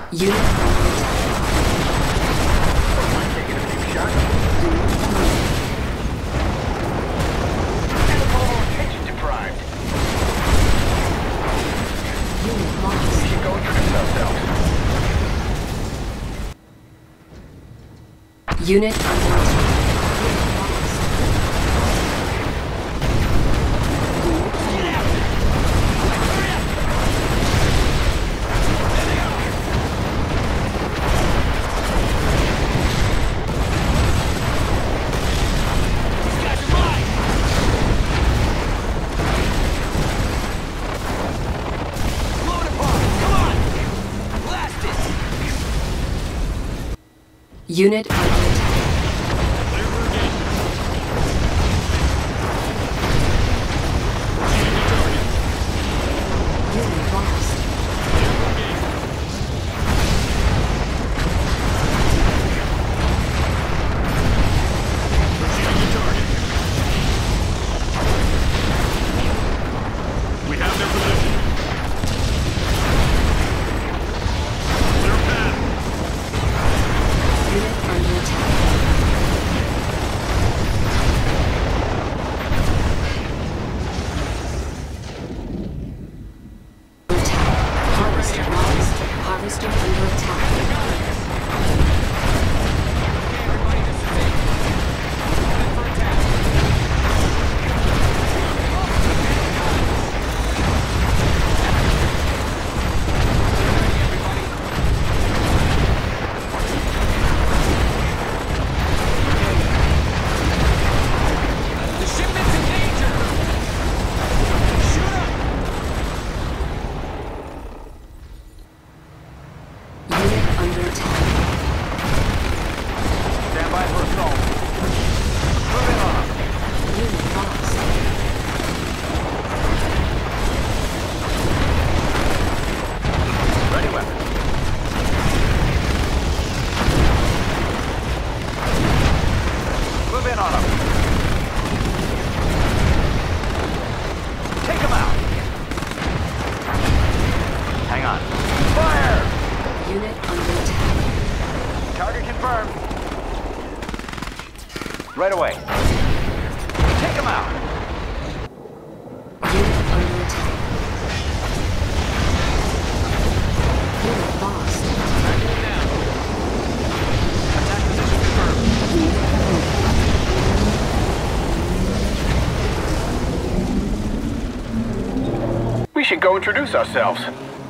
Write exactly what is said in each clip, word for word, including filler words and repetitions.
Unit Taking a few shots. And a little attention deprived. Unit We lost. should go introduce ourselves. Unit under attack. Unit under attack. Unit lost. We have their position. Clear path. Unit under attack. Attack. Harvester lost. Harvester under attack. Everybody, this is it. Ready for attack. The shipment's in danger. Shoot 'em. Unit under attack. Stand by for assault. Move in on them. Unit lost. Ready weapons. Move in on them. Take them out. Hang on. Fire! Unit under attack. Target confirmed. Right away. Take them out. Unit under attack. Unit lost. Tracking down. Attack position confirmed. We should go introduce ourselves.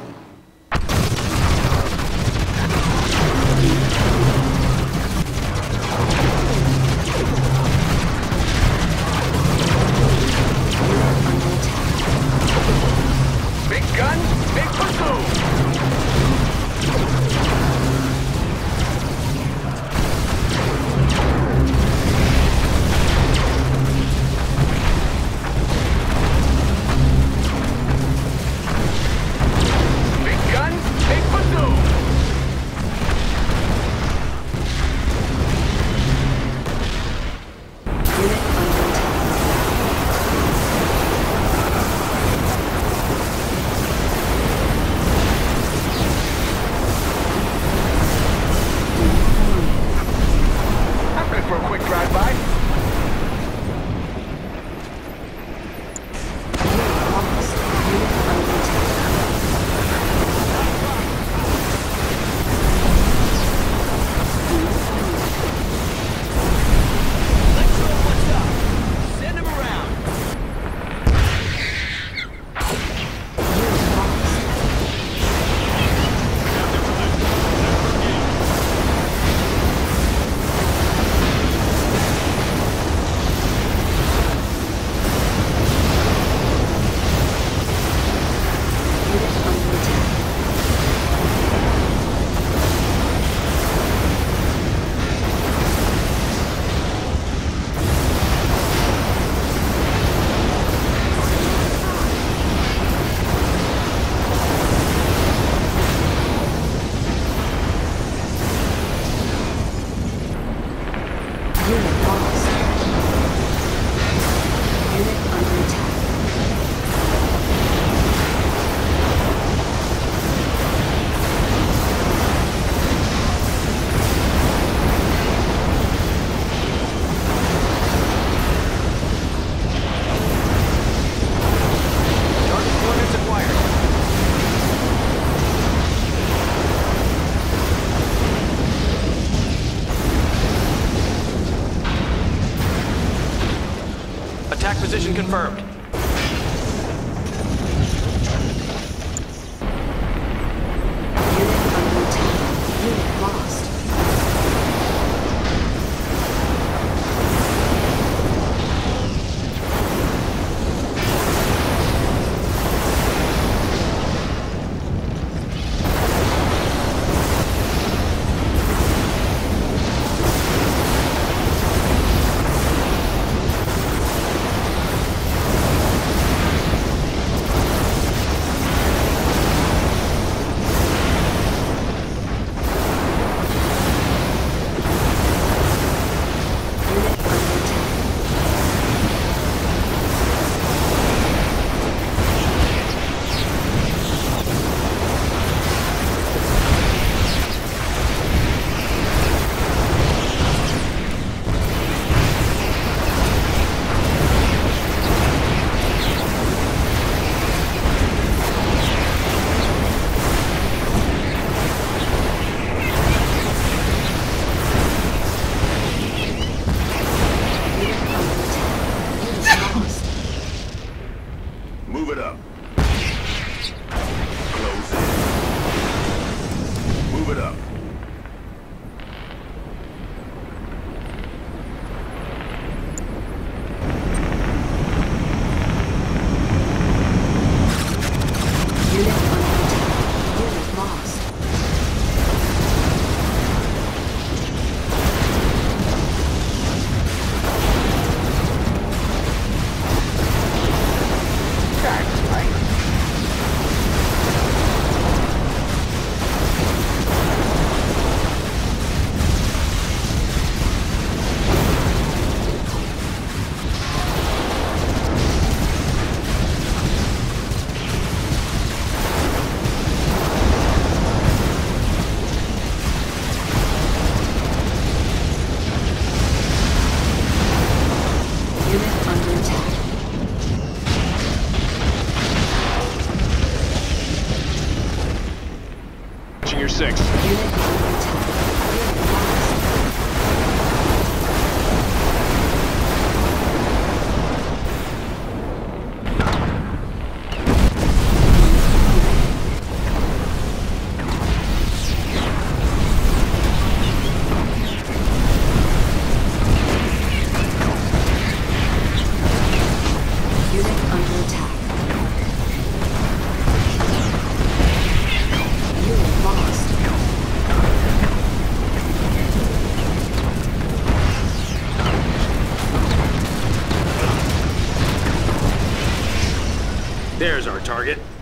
Under attack. Big guns, big pursuit. Position confirmed. Unit under attack. Unit lost. Move it up. Close in. Move it up. Unit under attack. Unit lost. Unit under attack. Watching your six. Unit under attack. Unit lost. Unit under attack. Unit lost. There's our target.